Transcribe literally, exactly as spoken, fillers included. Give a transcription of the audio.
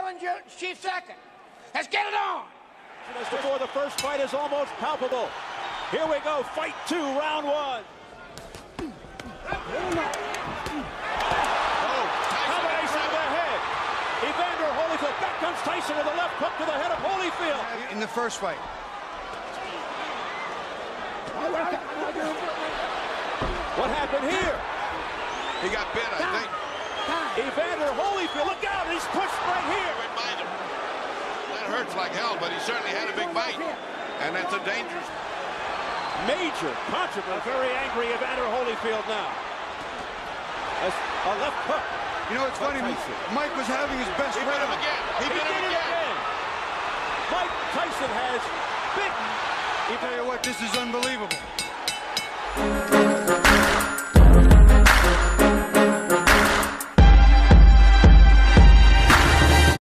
Dillinger, she's second. Let's get it on. As before, the first fight is almost palpable. Here we go, fight two, round one. Combination to the head. Evander Holyfield. Back comes Tyson with a left hook to the head of Holyfield. In the first fight. What happened here? He got bit, I think. Evander Holyfield, look out, he's pushed right here. Right behind him. That hurts like hell, but he certainly had a big bite. And that's a dangerous... Major controversy. A very angry Evander Holyfield now. A, a left hook. You know, it's funny, Mike was having his best He bit him round. again. He, He bit did him it again. again. Mike Tyson has bitten. I'll tell you what, this is unbelievable.